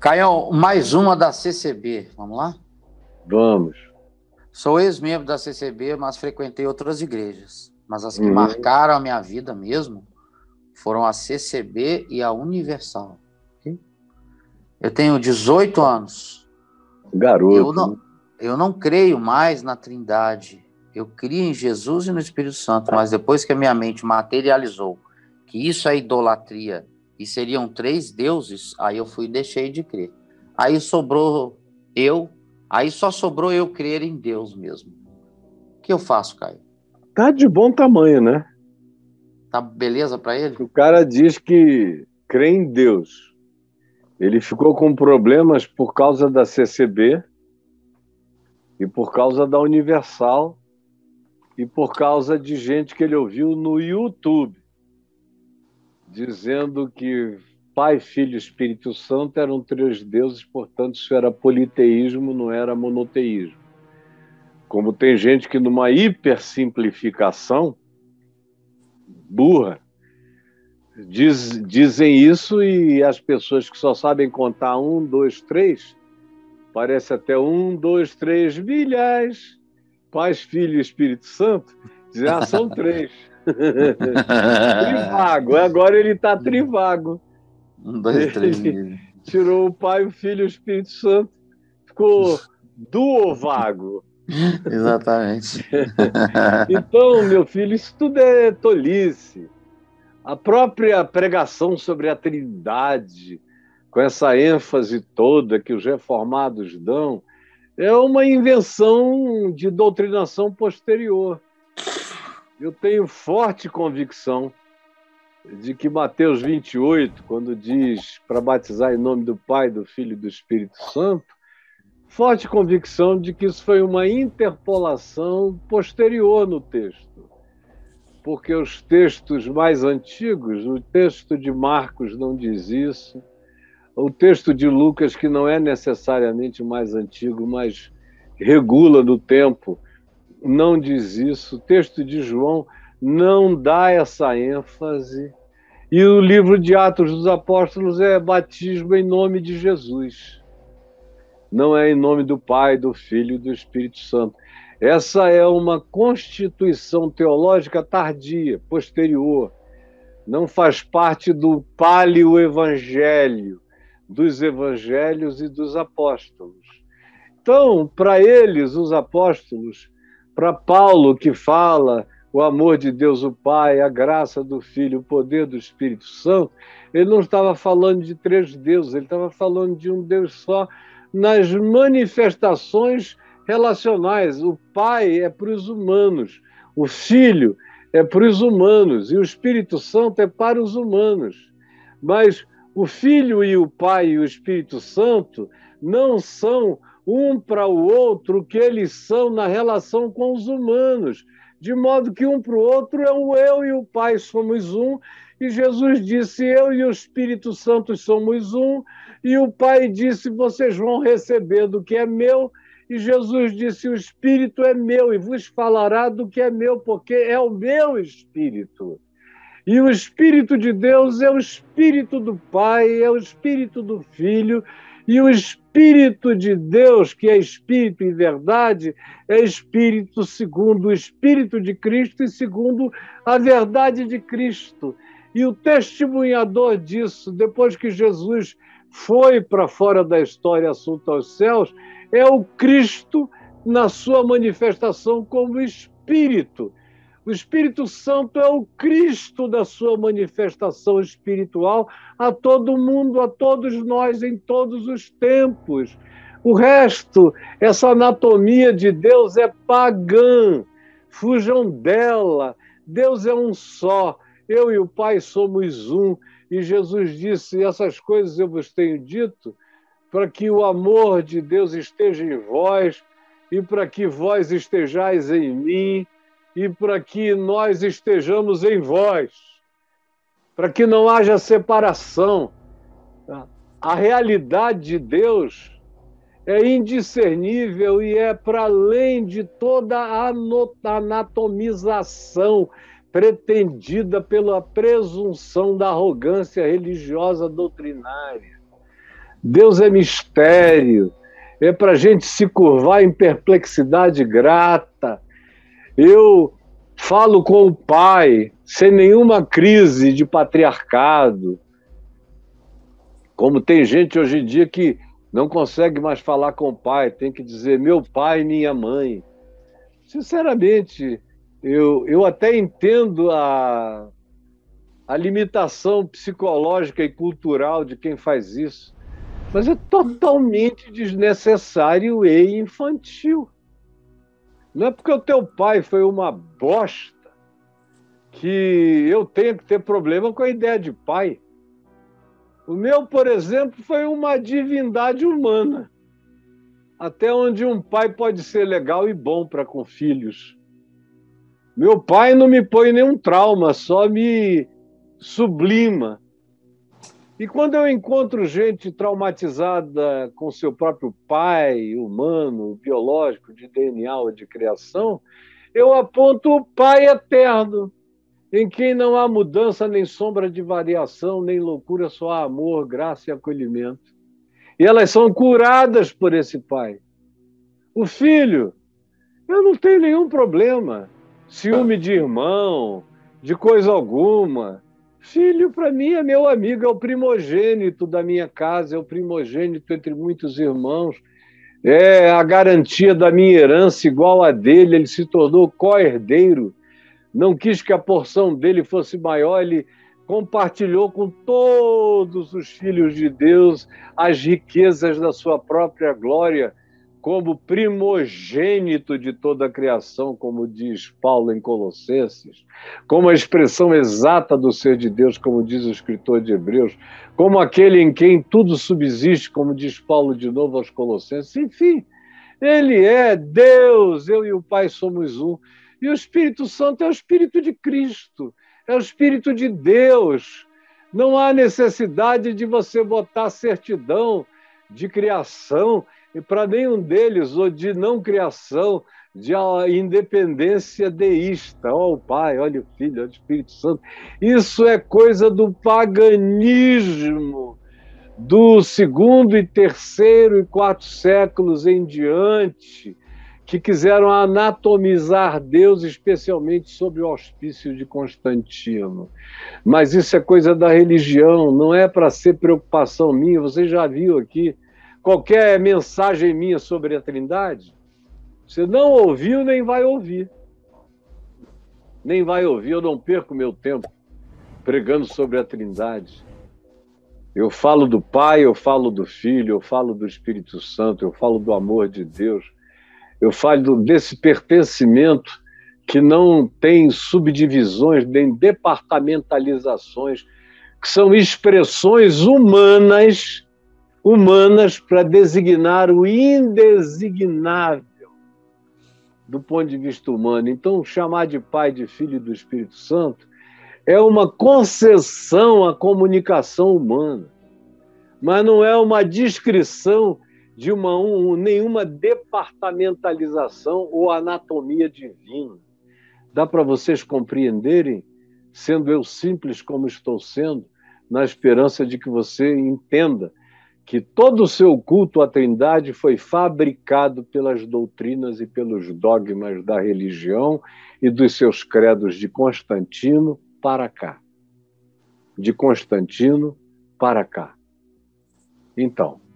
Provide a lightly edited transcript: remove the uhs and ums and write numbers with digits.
Caião, mais uma da CCB, vamos lá? Vamos. Sou ex-membro da CCB, mas frequentei outras igrejas. Mas as que marcaram a minha vida mesmo foram a CCB e a Universal. Eu tenho 18 anos. Garoto. Eu não creio mais na Trindade. Eu crio em Jesus e no Espírito Santo, mas depois que a minha mente materializou que isso é idolatria e seriam 3 deuses, aí eu fui e deixei de crer. Aí só sobrou eu crer em Deus mesmo. O que eu faço, Caio? Tá de bom tamanho, né? Tá beleza para ele? O cara diz que crê em Deus. Ele ficou com problemas por causa da CCB e por causa da Universal e por causa de gente que ele ouviu no YouTube dizendo que Pai, Filho e Espírito Santo eram 3 deuses, portanto isso era politeísmo, não era monoteísmo. Como tem gente que numa hipersimplificação burra dizem isso, e as pessoas que só sabem contar 1, 2, 3, parece até 1, 2, 3 milhares, Pai, Filho e Espírito Santo, dizem, são 3. Trivago, agora ele está trivago. 1, 2, 3. Tirou o Pai, o Filho e o Espírito Santo, ficou duovago. Exatamente. Então, meu filho, isso tudo é tolice. A própria pregação sobre a Trindade, com essa ênfase toda que os reformados dão, é uma invenção de doutrinação posterior. Eu tenho forte convicção de que Mateus 28, quando diz para batizar em nome do Pai, do Filho e do Espírito Santo, forte convicção de que isso foi uma interpolação posterior no texto. Porque os textos mais antigos, o texto de Marcos não diz isso, o texto de Lucas, que não é necessariamente mais antigo, mas regula no tempo, não diz isso, o texto de João não dá essa ênfase, e o livro de Atos dos Apóstolos é batismo em nome de Jesus. Não é em nome do Pai, do Filho e do Espírito Santo. Essa é uma constituição teológica tardia, posterior. Não faz parte do paleoevangelho, dos evangelhos e dos apóstolos. Então, para eles, os apóstolos, para Paulo, que fala o amor de Deus o Pai, a graça do Filho, o poder do Espírito Santo, ele não estava falando de 3 deuses, ele estava falando de um Deus só, nas manifestações relacionais. O Pai é para os humanos, o Filho é para os humanos e o Espírito Santo é para os humanos. Mas o Filho e o Pai e o Espírito Santo não são um para o outro o que eles são na relação com os humanos, de modo que um para o outro é o eu e o Pai somos um, e Jesus disse, eu e o Espírito Santo somos um, e o Pai disse, vocês vão receber do que é meu, e Jesus disse, o Espírito é meu, e vos falará do que é meu, porque é o meu Espírito. E o Espírito de Deus é o Espírito do Pai, é o Espírito do Filho, e o Espírito de Deus, que é Espírito e verdade, é Espírito segundo o Espírito de Cristo e segundo a verdade de Cristo. E o testemunhador disso, depois que Jesus foi para fora da história, assunto aos céus, é o Cristo na sua manifestação como Espírito. O Espírito Santo é o Cristo da sua manifestação espiritual a todo mundo, a todos nós, em todos os tempos. O resto, essa anatomia de Deus é pagã. Fujam dela. Deus é um só. Eu e o Pai somos um. E Jesus disse, essas coisas eu vos tenho dito, para que o amor de Deus esteja em vós e para que vós estejais em mim, e para que nós estejamos em vós, para que não haja separação. A realidade de Deus é indiscernível e é para além de toda a anatomização pretendida pela presunção da arrogância religiosa doutrinária. Deus é mistério, é para a gente se curvar em perplexidade grata. Eu falo com o Pai sem nenhuma crise de patriarcado, como tem gente hoje em dia que não consegue mais falar com o Pai, tem que dizer meu pai e minha mãe. Sinceramente, eu até entendo a limitação psicológica e cultural de quem faz isso, mas é totalmente desnecessário e infantil. Não é porque o teu pai foi uma bosta que eu tenho que ter problema com a ideia de pai. O meu, por exemplo, foi uma divindade humana. Até onde um pai pode ser legal e bom para com filhos. Meu pai não me põe nenhum trauma, só me sublima. E quando eu encontro gente traumatizada com seu próprio pai, humano, biológico, de DNA ou de criação, eu aponto o Pai eterno, em quem não há mudança, nem sombra de variação, nem loucura, só há amor, graça e acolhimento. E elas são curadas por esse Pai. O filho, eu não tenho nenhum problema. Ciúme de irmão, de coisa alguma. Filho, para mim, é meu amigo, é o primogênito da minha casa, é o primogênito entre muitos irmãos, é a garantia da minha herança igual a dele, ele se tornou co-herdeiro, não quis que a porção dele fosse maior, ele compartilhou com todos os filhos de Deus as riquezas da sua própria glória, como primogênito de toda a criação, como diz Paulo em Colossenses, como a expressão exata do ser de Deus, como diz o escritor de Hebreus, como aquele em quem tudo subsiste, como diz Paulo de novo aos Colossenses. Enfim, ele é Deus, eu e o Pai somos um. E o Espírito Santo é o Espírito de Cristo, é o Espírito de Deus. Não há necessidade de você botar certidão de criação e para nenhum deles, ou de não criação, de independência deísta. Olha o Pai, olha o Filho, olha o Espírito Santo. Isso é coisa do paganismo, do segundo e terceiro e quarto séculos em diante, que quiseram anatomizar Deus, especialmente sob o auspício de Constantino. Mas isso é coisa da religião, não é para ser preocupação minha. Você já viu aqui qualquer mensagem minha sobre a Trindade? Você não ouviu, nem vai ouvir. Nem vai ouvir, eu não perco meu tempo pregando sobre a Trindade. Eu falo do Pai, eu falo do Filho, eu falo do Espírito Santo, eu falo do amor de Deus, eu falo desse pertencimento que não tem subdivisões, nem departamentalizações, que são expressões humanas para designar o indesignável do ponto de vista humano. Então, chamar de Pai, de Filho e do Espírito Santo é uma concessão à comunicação humana, mas não é uma descrição de nenhuma departamentalização ou anatomia divina. Dá para vocês compreenderem, sendo eu simples como estou sendo, na esperança de que você entenda que todo o seu culto à Trindade foi fabricado pelas doutrinas e pelos dogmas da religião e dos seus credos de Constantino para cá. De Constantino para cá. Então,